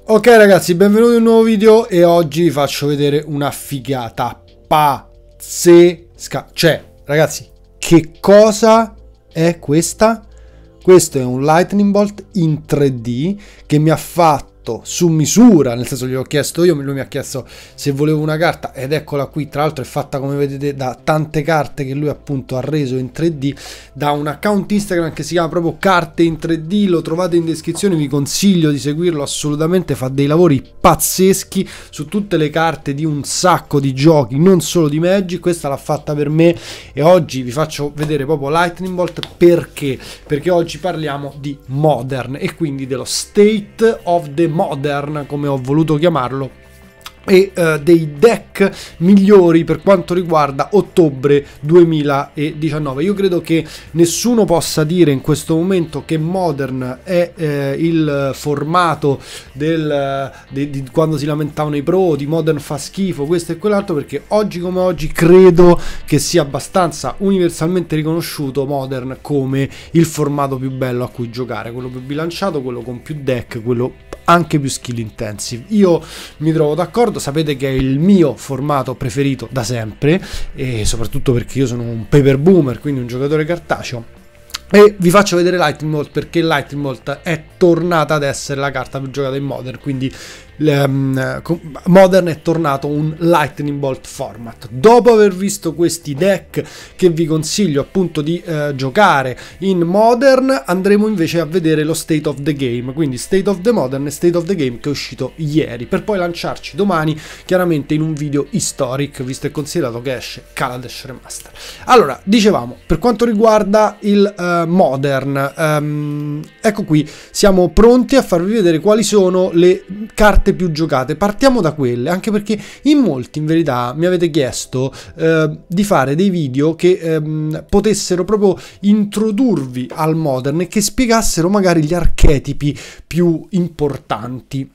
Ok ragazzi, benvenuti in un nuovo video e oggi vi faccio vedere una figata pazzesca. Cioè, ragazzi, che cosa è questa? Questo è un Lightning Bolt in 3D che mi ha fatto su misura, nel senso gliel'ho chiesto io, lui mi ha chiesto se volevo una carta ed eccola qui. Tra l'altro è fatta, come vedete, da tante carte che lui appunto ha reso in 3D da un account Instagram che si chiama proprio Carte in 3D, lo trovate in descrizione, vi consiglio di seguirlo assolutamente, fa dei lavori pazzeschi su tutte le carte di un sacco di giochi, non solo di Magic. Questa l'ha fatta per me e oggi vi faccio vedere proprio Lightning Bolt perché oggi parliamo di Modern e quindi dello State of the Modern, come ho voluto chiamarlo, e dei deck migliori per quanto riguarda ottobre 2019. Io credo che nessuno possa dire in questo momento che Modern è il formato di quando si lamentavano i pro, di Modern fa schifo, questo e quell'altro, perché oggi come oggi credo che sia abbastanza universalmente riconosciuto Modern come il formato più bello a cui giocare, quello più bilanciato, quello con più deck, quello anche più skill intensive. Io mi trovo d'accordo, sapete che è il mio formato preferito da sempre e soprattutto perché io sono un paper boomer, quindi un giocatore cartaceo. E vi faccio vedere Lightning Bolt perché Lightning Bolt è tornata ad essere la carta più giocata in Modern, quindi Modern è tornato un Lightning Bolt format. Dopo aver visto questi deck che vi consiglio appunto di giocare in Modern, andremo invece a vedere lo State of the Game, quindi State of the Modern e State of the Game che è uscito ieri, per poi lanciarci domani chiaramente in un video historic, visto e considerato che esce Kaladesh Remaster. Allora, dicevamo, per quanto riguarda il Modern, ecco qui, siamo pronti a farvi vedere quali sono le carte più giocate. Partiamo da quelle, anche perché in molti in verità mi avete chiesto di fare dei video che potessero proprio introdurvi al Modern e che spiegassero magari gli archetipi più importanti.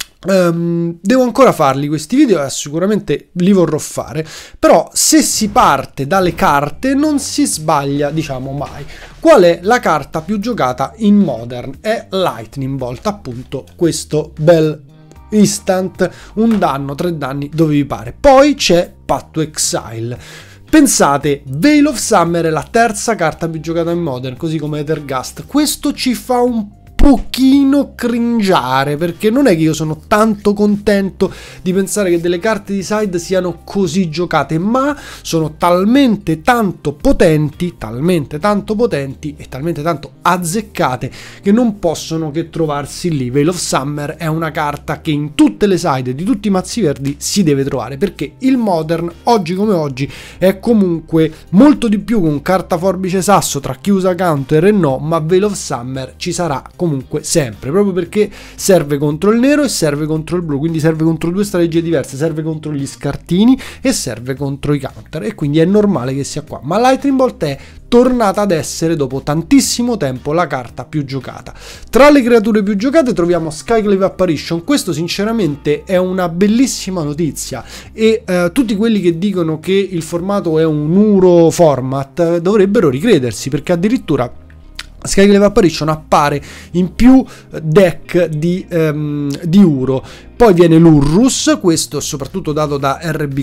Devo ancora farli questi video e sicuramente li vorrò fare, però se si parte dalle carte non si sbaglia, diciamo, mai. Qual è la carta più giocata in Modern? È Lightning Bolt, appunto questo bel instant, un danno, 3 danni dove vi pare. Poi c'è Path to Exile. Pensate, Veil of Summer è la terza carta più giocata in Modern, così come Ethergast. Questo ci fa un pochino cringiare, perché non è che io sono tanto contento di pensare che delle carte di side siano così giocate, ma sono talmente tanto potenti e talmente tanto azzeccate che non possono che trovarsi lì. Veil of Summer è una carta che in tutte le side di tutti i mazzi verdi si deve trovare, perché il Modern oggi come oggi è comunque molto di più con carta forbice sasso tra chi usa counter e no, ma Veil of Summer ci sarà comunque sempre, proprio perché serve contro il nero e serve contro il blu, quindi serve contro due strategie diverse, serve contro gli scartini e serve contro i counter, e quindi è normale che sia qua. Ma Lightning Bolt è tornata ad essere dopo tantissimo tempo la carta più giocata. Tra le creature più giocate troviamo Skyclave Apparition. Questo sinceramente è una bellissima notizia e tutti quelli che dicono che il formato è un Uro format dovrebbero ricredersi, perché addirittura Skyclave Apparition appare in più deck di Uro. Poi viene l'Urrus, questo soprattutto dato da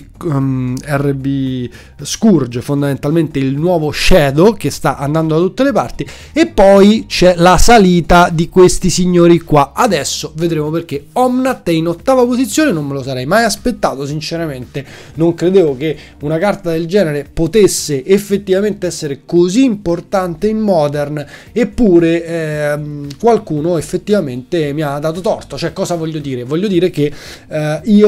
RB Scourge, fondamentalmente il nuovo Shadow che sta andando da tutte le parti. E poi c'è la salita di questi signori qua. Adesso vedremo perché. Omnath è in 8ª posizione, non me lo sarei mai aspettato sinceramente, non credevo che una carta del genere potesse effettivamente essere così importante in Modern, eppure qualcuno effettivamente mi ha dato torto. Cioè, cosa voglio dire? Voglio dire che io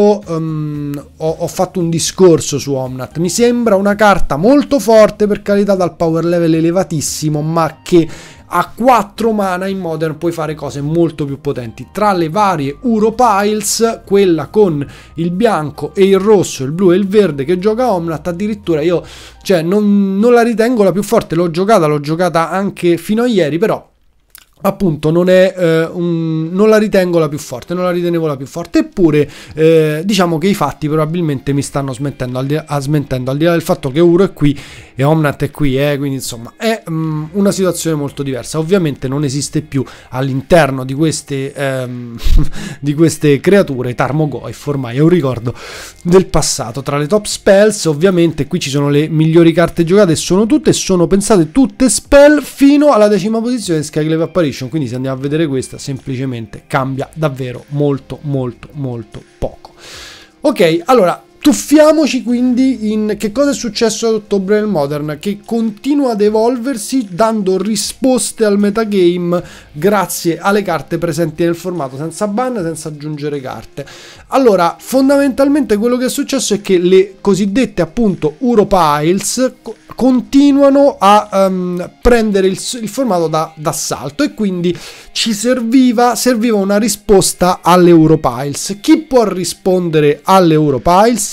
ho fatto un discorso su Omnath. Mi sembra una carta molto forte, per carità, dal power level elevatissimo, ma che a 4 mana in Modern puoi fare cose molto più potenti. Tra le varie Uro Piles, quella con il bianco e il rosso, il blu e il verde che gioca Omnath, addirittura io non la ritengo la più forte. L'ho giocata anche fino a ieri, però appunto non è non la ritengo la più forte, non la ritenevo la più forte, eppure diciamo che i fatti probabilmente mi stanno smentendo, al di là del fatto che Uro è qui e Omnath è qui, quindi insomma è una situazione molto diversa. Ovviamente non esiste più all'interno di queste di queste creature Tarmogoyf, ormai è un ricordo del passato. Tra le top spells ovviamente qui ci sono le migliori carte giocate, sono pensate tutte spell fino alla 10ª posizione di Skyclave Apparition, quindi se andiamo a vedere questa semplicemente cambia davvero molto poco. Ok, allora tuffiamoci quindi in che cosa è successo ad ottobre nel Modern, che continua ad evolversi dando risposte al metagame grazie alle carte presenti nel formato, senza ban, senza aggiungere carte. Allora, fondamentalmente quello che è successo è che le cosiddette appunto Uropiles continuano a prendere il formato d'assalto, e quindi ci serviva una risposta alle Uropiles. Chi può rispondere alle Uropiles?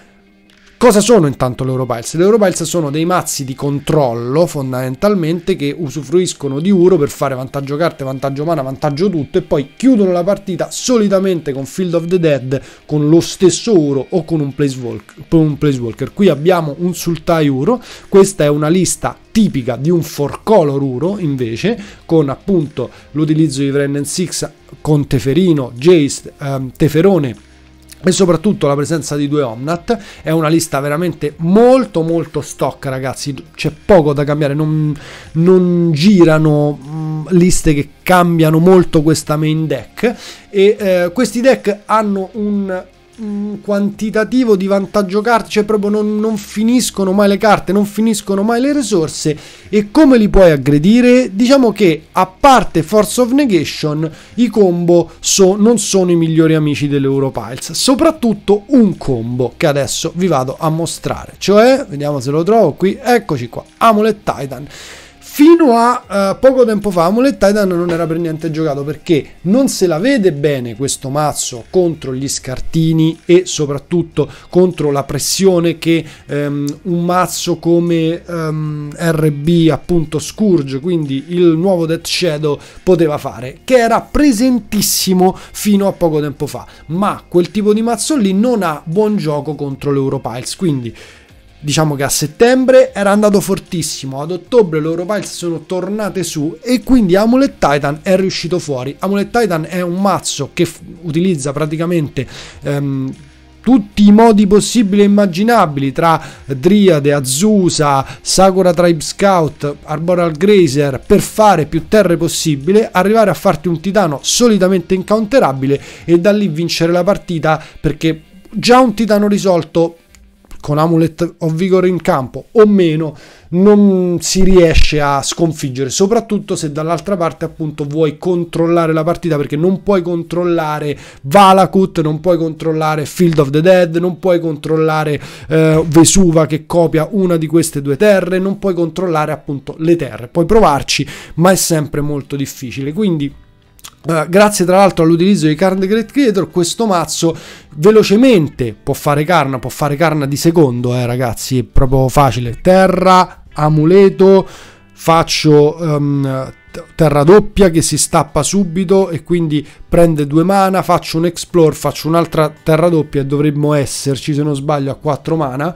Cosa sono intanto le Uropiles? Le Uropiles sono dei mazzi di controllo fondamentalmente che usufruiscono di Uro per fare vantaggio carte, vantaggio mana, vantaggio tutto, e poi chiudono la partita solitamente con Field of the Dead, con lo stesso Uro o con un Placewalker. Qui abbiamo un Sultai Uro, questa è una lista tipica di un 4-color Uro invece, con appunto l'utilizzo di Wrenn and Six con Teferino, Jace, Teferone e soprattutto la presenza di 2 Omnath. È una lista veramente molto stock, ragazzi, c'è poco da cambiare, non girano liste che cambiano molto questa main deck, e questi deck hanno un quantitativo di vantaggio carte, cioè proprio non finiscono mai le carte, non finiscono mai le risorse. E come li puoi aggredire? Diciamo che a parte Force of Negation i combo non sono i migliori amici delle Uropiles, soprattutto un combo che adesso vi vado a mostrare, cioè vediamo se lo trovo qui, eccoci qua, Amulet Titan. Fino a poco tempo fa Amulet Titan non era per niente giocato, perché non se la vede bene questo mazzo contro gli scartini e soprattutto contro la pressione che un mazzo come RB appunto Scourge, quindi il nuovo Death Shadow, poteva fare, che era presentissimo fino a poco tempo fa, ma quel tipo di mazzo lì non ha buon gioco contro le Uropiles. Quindi diciamo che a settembre era andato fortissimo, ad ottobre le Uropiles sono tornate su e quindi Amulet Titan è riuscito fuori. Amulet Titan è un mazzo che utilizza praticamente tutti i modi possibili e immaginabili, tra Dryade, Azusa, Sakura Tribe Scout, Arboreal Grazer, per fare più terre possibile, arrivare a farti un titano solitamente incounterabile e da lì vincere la partita, perché già un titano risolto con Amulet of Vigor in campo o meno non si riesce a sconfiggere, soprattutto se dall'altra parte appunto vuoi controllare la partita, perché non puoi controllare Valakut, non puoi controllare Field of the Dead, non puoi controllare Vesuva che copia una di queste 2 terre, non puoi controllare appunto le terre. Puoi provarci, ma è sempre molto difficile. Quindi grazie tra l'altro all'utilizzo di Karn the Great Creator, questo mazzo velocemente può fare Karna di secondo, ragazzi, è proprio facile. Terra, amuleto, faccio terra doppia che si stappa subito e quindi prende 2 mana, faccio un explore, faccio un'altra terra doppia e dovremmo esserci, se non sbaglio, a 4 mana.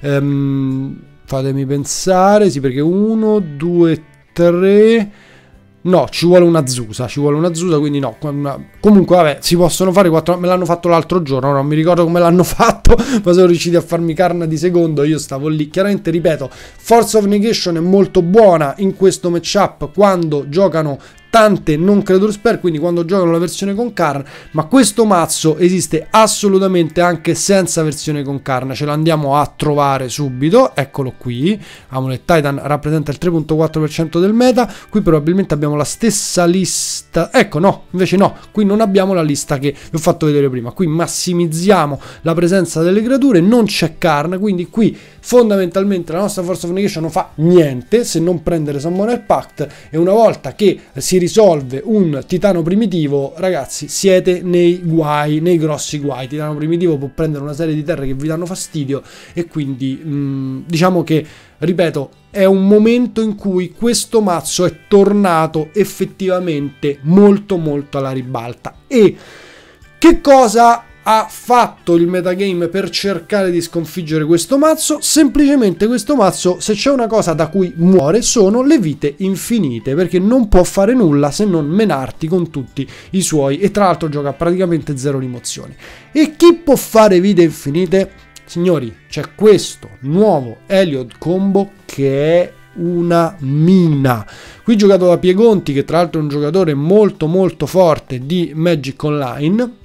Fatemi pensare, sì, perché 1, 2, 3... no, ci vuole una Azusa, quindi no. Comunque vabbè, si possono fare 4, me l'hanno fatto l'altro giorno, non mi ricordo come l'hanno fatto, ma sono riusciti a farmi Karna di secondo, io stavo lì. Chiaramente, ripeto, Force of Negation è molto buona in questo matchup quando giocano tante non creature spell, quindi quando giocano la versione con Karn, ma questo mazzo esiste assolutamente anche senza versione con Karn. Ce l'andiamo a trovare subito, eccolo qui. Amulet Titan rappresenta il 3.4% del meta, qui probabilmente abbiamo la stessa lista, ecco, no, invece no, qui non abbiamo la lista che vi ho fatto vedere prima. Qui massimizziamo la presenza delle creature, non c'è Karn, quindi qui fondamentalmente la nostra Force of Negation non fa niente se non prendere Summoner Pact, e una volta che si risolve un titano primitivo, ragazzi, siete nei guai, nei grossi guai. Titano primitivo può prendere una serie di terre che vi danno fastidio, e quindi diciamo che ripeto, è un momento in cui questo mazzo è tornato effettivamente molto molto alla ribalta. E che cosa ha fatto il metagame per cercare di sconfiggere questo mazzo? Semplicemente questo mazzo, se c'è una cosa da cui muore, sono le vite infinite, perché non può fare nulla se non menarti con tutti i suoi, e tra l'altro gioca praticamente zero rimozioni. E chi può fare vite infinite? Signori, c'è questo nuovo Heliod combo che è una mina. Qui giocato da Piegonti, che tra l'altro è un giocatore molto molto forte di Magic Online.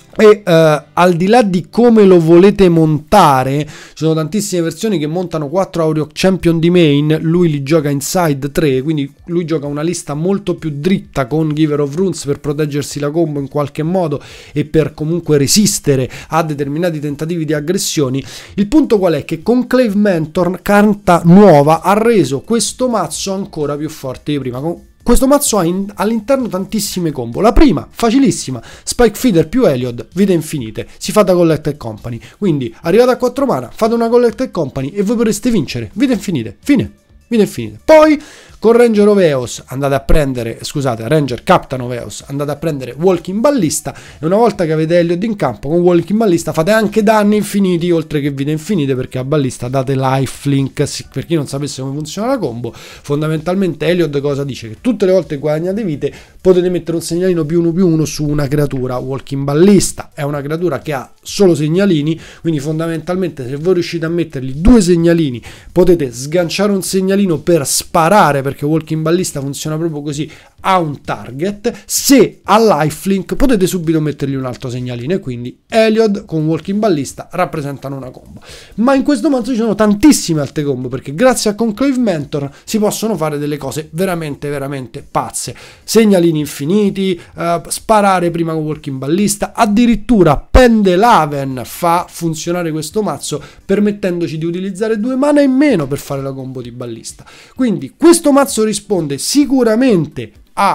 E al di là di come lo volete montare, ci sono tantissime versioni che montano 4 Auriok Champion di main, lui li gioca inside 3, quindi lui gioca una lista molto più dritta con Giver of Runes per proteggersi la combo in qualche modo e per comunque resistere a determinati tentativi di aggressioni. Il punto qual è? Che Conclave Mentor, carta nuova, ha reso questo mazzo ancora più forte di prima. Questo mazzo ha all'interno tantissime combo. La prima, facilissima, Spike Feeder più Heliod, vite infinite, si fa da Collected Company. Quindi, arrivate a 4 mana, fate una Collected Company e voi potreste vincere, vite infinite, fine, vite infinite. Poi, con Ranger of Eos andate a prendere, scusate, Ranger Captain of Eos, andate a prendere Walking Ballista, e una volta che avete Heliod in campo con Walking Ballista fate anche danni infiniti oltre che vite infinite, perché a Ballista date lifelink. Per chi non sapesse come funziona la combo, fondamentalmente Heliod cosa dice? Che tutte le volte che guadagnate vite potete mettere un segnalino +1/+1 su una creatura. Walking Ballista è una creatura che ha solo segnalini, quindi fondamentalmente se voi riuscite a mettergli 2 segnalini potete sganciare un segnalino per sparare, perché Walking Ballista funziona proprio così, a un target. Se ha lifelink potete subito mettergli un altro segnalino, e quindi Heliod con Walking Ballista rappresentano una combo. Ma in questo mazzo ci sono tantissime altre combo, perché grazie a Conclave Mentor si possono fare delle cose veramente veramente pazze. Segnalini infiniti, sparare prima con Walking Ballista, addirittura Pendelaven fa funzionare questo mazzo permettendoci di utilizzare 2 mana in meno per fare la combo di Ballista. Quindi questo mazzo risponde sicuramente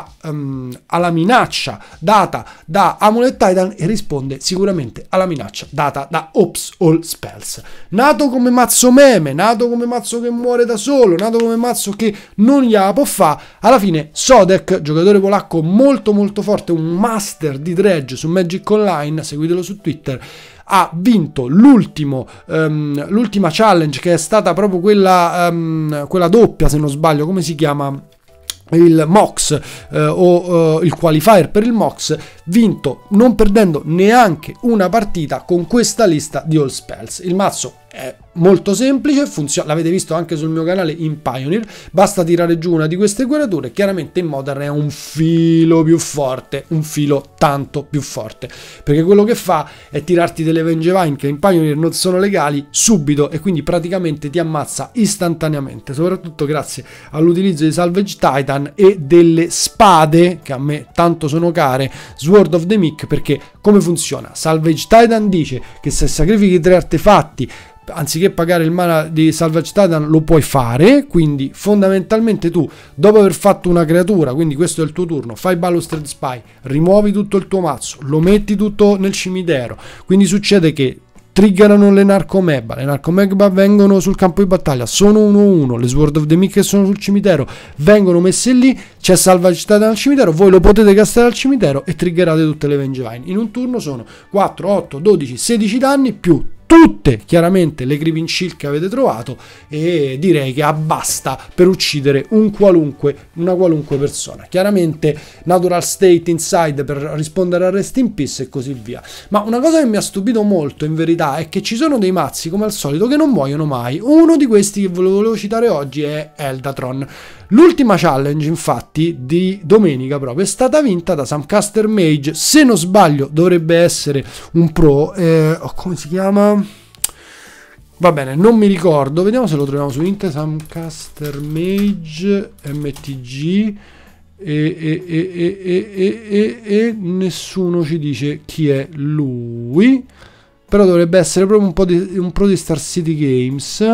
alla minaccia data da Amulet Titan e risponde sicuramente alla minaccia data da Ops All Spells. Nato come mazzo meme, nato come mazzo che muore da solo, nato come mazzo che non gliela può fa, alla fine Sodek, giocatore polacco molto molto forte, un master di dredge su Magic Online, seguitelo su Twitter, ha vinto l'ultima challenge, che è stata proprio quella doppia, se non sbaglio, come si chiama? Il MOX o il qualifier per il MOX, vinto non perdendo neanche una partita con questa lista di All Spells. Il mazzo è molto semplice, funziona, l'avete visto anche sul mio canale in Pioneer, basta tirare giù una di queste creature. Chiaramente in Modern è un filo più forte, un filo tanto più forte, perché quello che fa è tirarti delle Vengevine che in Pioneer non sono legali subito, e quindi praticamente ti ammazza istantaneamente, soprattutto grazie all'utilizzo di Salvage Titan e delle spade che a me tanto sono care, Sword of the Meek. Perché come funziona? Salvage Titan dice che se sacrifichi 3 artefatti anziché pagare il mana di Salvage Titan lo puoi fare, quindi fondamentalmente tu dopo aver fatto una creatura, quindi questo è il tuo turno, fai Balustrade Spy, rimuovi tutto il tuo mazzo, lo metti tutto nel cimitero, quindi succede che triggerano le Narcomegba vengono sul campo di battaglia, sono 1/1, le Sword of the Meek che sono sul cimitero vengono messe lì, c'è Salvage Titan al cimitero, voi lo potete castare al cimitero e triggerate tutte le Vengevine. In un turno sono 4, 8, 12, 16 danni più tutte chiaramente le Creeping Shield che avete trovato, e direi che abbasta per uccidere una qualunque persona. Chiaramente Natural State Inside per rispondere a Rest in Peace e così via. Ma una cosa che mi ha stupito molto in verità è che ci sono dei mazzi come al solito che non muoiono mai. Uno di questi che volevo citare oggi è Eldatron. L'ultima challenge infatti di domenica proprio è stata vinta da Samcaster Mage, se non sbaglio dovrebbe essere un pro, come si chiama? Va bene, non mi ricordo, vediamo se lo troviamo su internet. Samcaster Mage MTG e nessuno ci dice chi è lui, però dovrebbe essere proprio un pro di Star City Games.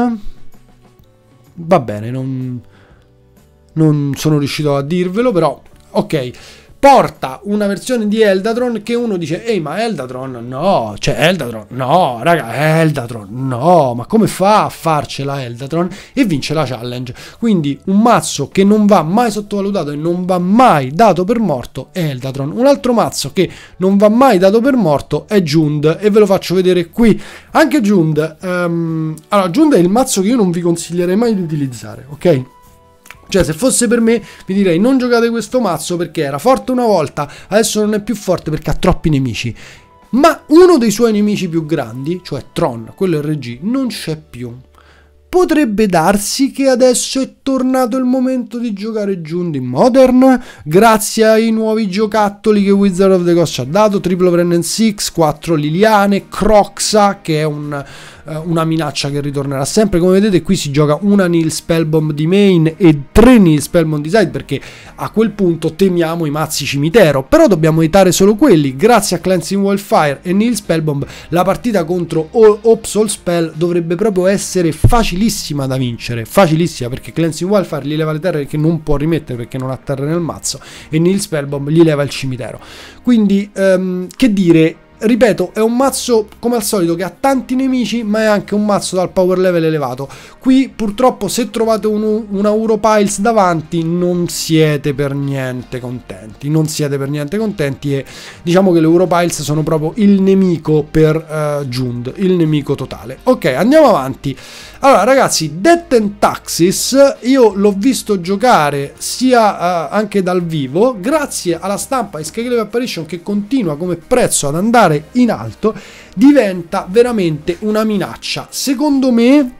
Va bene, non sono riuscito a dirvelo, però ok. porta una versione di Eldatron che uno dice ehi, ma Eldatron no, cioè Eldatron no, raga, Eldatron no, ma come fa a farcela Eldatron? E vince la challenge. Quindi un mazzo che non va mai sottovalutato e non va mai dato per morto è Eldatron. Un altro mazzo che non va mai dato per morto è Jund, e ve lo faccio vedere qui. Anche Jund, allora Jund è il mazzo che io non vi consiglierei mai di utilizzare, ok? Cioè, se fosse per me, vi direi non giocate questo mazzo perché era forte una volta, adesso non è più forte perché ha troppi nemici. Ma uno dei suoi nemici più grandi, cioè Tron, quello RG, non c'è più. Potrebbe darsi che adesso è tornato il momento di giocare Jund in Modern, grazie ai nuovi giocattoli che Wizard of the Coast ci ha dato, triplo Wrenn 6, 4 Liliane, Croxa, che è una minaccia che ritornerà sempre. Come vedete qui si gioca una Nihil Spellbomb di main e 3 Nihil Spellbomb di side, perché a quel punto temiamo i mazzi cimitero, però dobbiamo evitare solo quelli. Grazie a Cleansing Wildfire e Nihil Spellbomb la partita contro Opsol Spell dovrebbe proprio essere facilissima da vincere, facilissima, perché Cleansing Wildfire gli leva le terre che non può rimettere perché non ha terre nel mazzo, e Nihil Spellbomb gli leva il cimitero. Quindi che dire, ripeto, è un mazzo come al solito che ha tanti nemici, ma è anche un mazzo dal power level elevato. Qui purtroppo se trovate una Europiles davanti non siete per niente contenti, non siete per niente contenti, e diciamo che le Europiles sono proprio il nemico per Jund, il nemico totale. Ok, andiamo avanti. Allora ragazzi, Death and Taxes io l'ho visto giocare sia anche dal vivo, grazie alla stampa di Skyclave Apparition che continua come prezzo ad andare in alto, diventa veramente una minaccia. Secondo me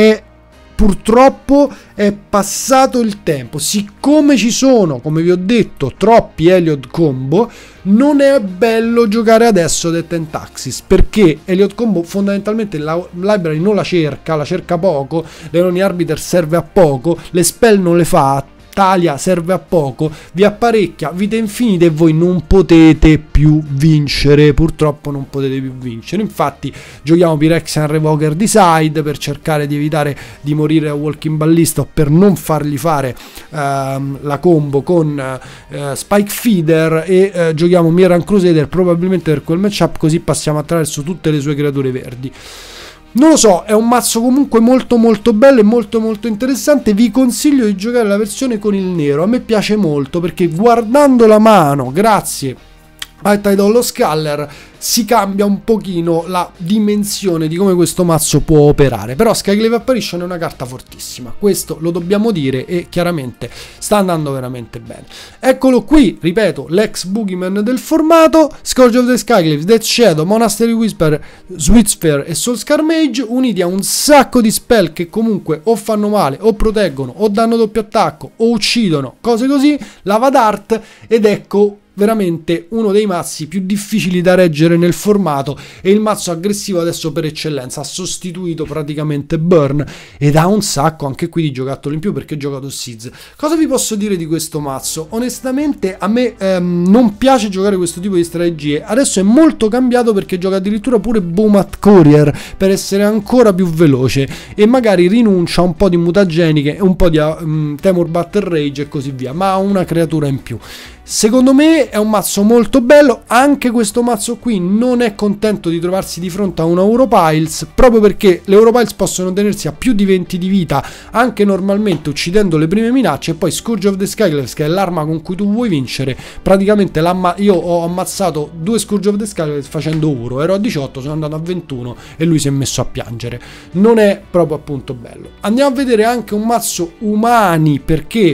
purtroppo è passato il tempo, siccome ci sono, come vi ho detto, troppi Elliot combo, non è bello giocare adesso Death and Taxes, perché Elliot combo fondamentalmente la library non la cerca poco, l'Eroni Arbiter serve a poco, le spell non le fa, Talia serve a poco, vi apparecchia vite infinite e voi non potete più vincere, purtroppo non potete più vincere. Infatti giochiamo Phyrexian Revoker di side per cercare di evitare di morire a Walking Ballista, o per non fargli fare la combo con Spike Feeder, e giochiamo Miran Crusader probabilmente per quel matchup, così passiamo attraverso tutte le sue creature verdi. Non lo so, è un mazzo comunque molto molto bello e molto molto interessante. Vi consiglio di giocare la versione con il nero, a me piace molto perché guardando la mano, grazie a Tidal Scaller, si cambia un pochino la dimensione di come questo mazzo può operare. Però Skyclave Apparition è una carta fortissima, questo lo dobbiamo dire, e chiaramente sta andando veramente bene. Eccolo qui, ripeto, l'ex boogeyman del formato, Scourge of the Skyclave, Death Shadow, Monastery Whisper, Sweet Sphere e Soulscar Mage, uniti a un sacco di spell che comunque o fanno male, o proteggono, o danno doppio attacco, o uccidono, cose così, lava d'art, ed ecco veramente uno dei mazzi più difficili da reggere nel formato, e il mazzo aggressivo adesso per eccellenza. Ha sostituito praticamente Burn ed ha un sacco anche qui di giocattoli in più perché ho giocato Seeds. Cosa vi posso dire di questo mazzo? Onestamente a me non piace giocare questo tipo di strategie, adesso è molto cambiato perché gioca addirittura pure Bomat Courier per essere ancora più veloce, e magari rinuncia a un po' di mutageniche e un po' di Temur Battle Rage e così via, ma ha una creatura in più. Secondo me è un mazzo molto bello. Anche questo mazzo qui non è contento di trovarsi di fronte a una Europiles, proprio perché le Europiles possono tenersi a più di 20 di vita anche normalmente uccidendo le prime minacce, e poi Scourge of the Skyclaves, che è l'arma con cui tu vuoi vincere, praticamente io ho ammazzato 2 Scourge of the Skyclaves facendo Uro, ero a 18, sono andato a 21 e lui si è messo a piangere. Non è proprio appunto bello. Andiamo a vedere anche un mazzo umani, perché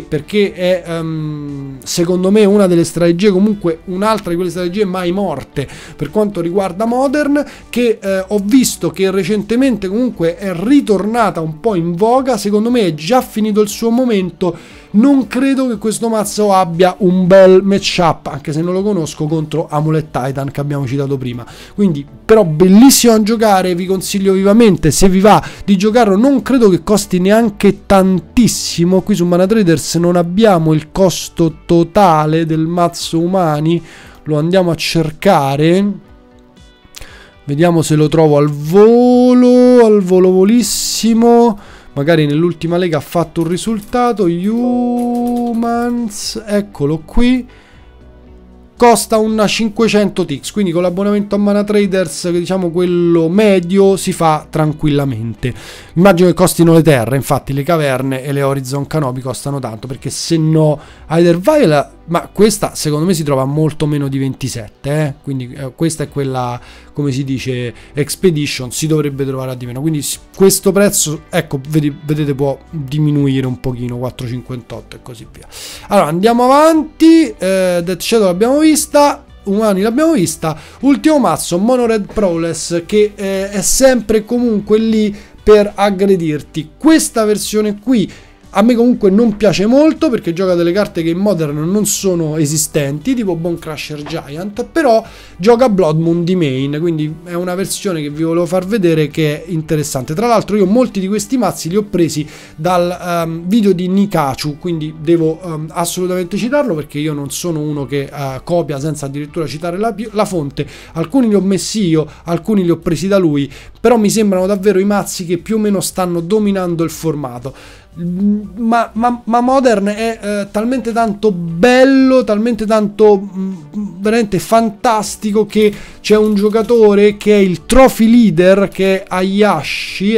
è secondo me una delle strategie, comunque un'altra di quelle strategie mai morte per quanto riguarda Modern, che ho visto che recentemente comunque è ritornata un po' in voga. Secondo me è già finito il suo momento. Non credo che questo mazzo abbia un bel matchup, anche se non lo conosco, contro Amulet Titan che abbiamo citato prima. Quindi però bellissimo a giocare, vi consiglio vivamente, se vi va, di giocarlo. Non credo che costi neanche tantissimo. Qui su Mana Traders non abbiamo il costo totale del mazzo umani, lo andiamo a cercare, vediamo se lo trovo al volo volissimo. Magari nell'ultima lega ha fatto un risultato. Humans, eccolo qui. costa una 500 TX, quindi con l'abbonamento a Mana Traders, che diciamo quello medio, si fa tranquillamente. Immagino che costino le terre, infatti le caverne e le Horizon Canopy costano tanto, perché se no Aether Vial, ma questa secondo me si trova molto meno di 27, quindi questa è quella, come si dice, Expedition, si dovrebbe trovare a di meno, quindi questo prezzo, ecco, vedete, può diminuire un pochino, 4,58 e così via. Allora andiamo avanti. Death Shadow l'abbiamo vista, Umani l'abbiamo vista, ultimo mazzo Mono Red Prowess, che è sempre comunque lì per aggredirti. Questa versione qui a me comunque non piace molto, perché gioca delle carte che in Modern non sono esistenti, tipo Bone Crusher Giant, però gioca Blood Moon di main, quindi è una versione che vi volevo far vedere, che è interessante. Tra l'altro io molti di questi mazzi li ho presi dal video di Nikachu, quindi devo assolutamente citarlo, perché io non sono uno che copia senza addirittura citare la fonte. Alcuni li ho messi io, alcuni li ho presi da lui, però mi sembrano davvero i mazzi che più o meno stanno dominando il formato. Ma Modern è talmente tanto bello, talmente tanto veramente fantastico, che c'è un giocatore che è il trophy leader, che è Ayashi,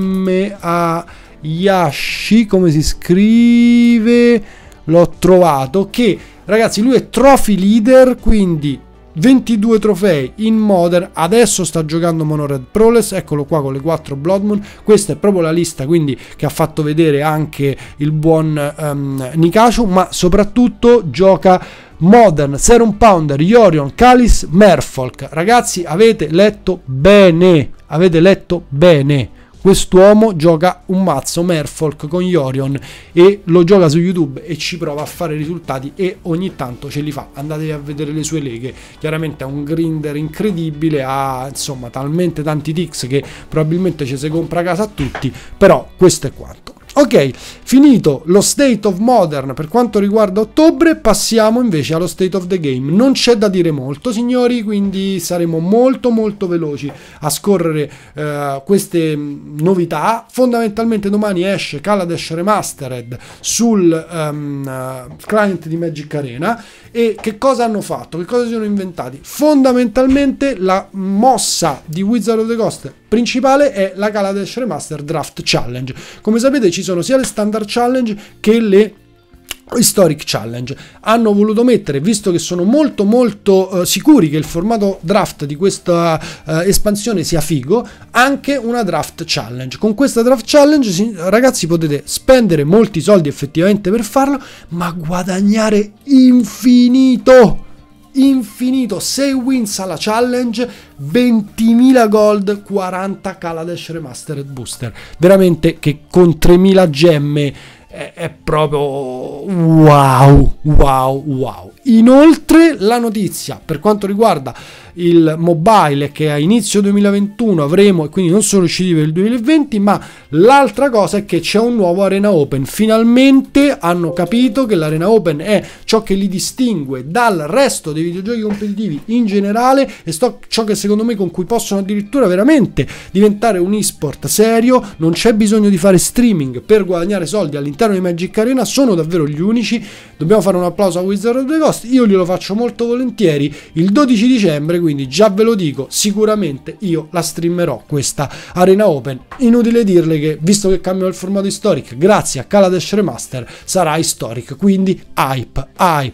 Ayashi, come si scrive? L'ho trovato, che ragazzi lui è trophy leader, quindi 22 trofei in Modern, adesso sta giocando Mono Red Prowess, eccolo qua con le 4 Blood Moon. Questa è proprio la lista, quindi, che ha fatto vedere anche il buon Nikachu, ma soprattutto gioca Modern, Serum Pounder, Yorion, Kalis, Merfolk. Ragazzi, avete letto bene, quest'uomo gioca un mazzo Merfolk con Yorion e lo gioca su YouTube e ci prova a fare risultati, e ogni tanto ce li fa. Andatevi a vedere le sue leghe, chiaramente ha un grinder incredibile, ha insomma talmente tanti ticks che probabilmente ci si compra a casa a tutti, però questo è quanto. Ok, finito lo State of Modern per quanto riguarda ottobre, passiamo invece allo State of the Game. Non c'è da dire molto, signori, quindi saremo molto veloci a scorrere queste novità. Fondamentalmente domani esce Kaladesh Remastered sul client di Magic Arena. E che cosa hanno fatto? Che cosa si sono inventati? Fondamentalmente la mossa di Wizard of the Coast principale è la Kaladesh Remastered Draft Challenge. Come sapete ci sono sia le Standard Challenge che le Historic Challenge. Hanno voluto mettere, visto che sono molto sicuri che il formato draft di questa espansione sia figo, anche una Draft Challenge. Con questa Draft Challenge, ragazzi, potete spendere molti soldi effettivamente per farlo, ma guadagnare infinito. 6 wins alla challenge, 20.000 gold, 40 Kaladesh Remastered Booster. Veramente che con 3.000 gemme è proprio wow. Inoltre la notizia per quanto riguarda il mobile, che a inizio 2021 avremo, e quindi non sono usciti per il 2020, ma l'altra cosa è che c'è un nuovo Arena Open. Finalmente hanno capito che l'Arena Open è ciò che li distingue dal resto dei videogiochi competitivi in generale, e ciò che secondo me con cui possono addirittura veramente diventare un esport serio. Non c'è bisogno di fare streaming per guadagnare soldi all'interno di Magic Arena, sono davvero gli unici. Dobbiamo fare un applauso a Wizard of the Coast, io glielo faccio molto volentieri il 12 dicembre, quindi già ve lo dico, sicuramente io la streamerò questa Arena Open. Inutile dirle che, visto che cambia il formato Historic, grazie a Kaladesh Remaster sarà Historic, quindi hype.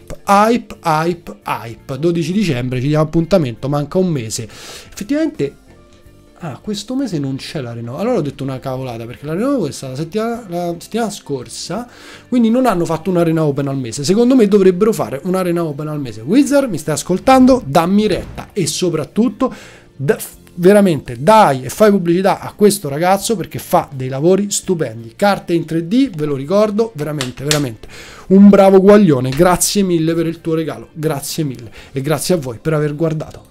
12 dicembre ci diamo appuntamento, manca un mese. Effettivamente questo mese non c'è l'Arena. Allora ho detto una cavolata, perché l'Arena Open è stata la settimana scorsa, quindi non hanno fatto un'Arena Open al mese. Secondo me dovrebbero fare un'Arena Open al mese. Wizard, mi stai ascoltando? Dammi retta, e soprattutto veramente dai e fai pubblicità a questo ragazzo, perché fa dei lavori stupendi. Carte in 3D, ve lo ricordo, veramente un bravo guaglione. Grazie mille per il tuo regalo, grazie mille, e grazie a voi per aver guardato.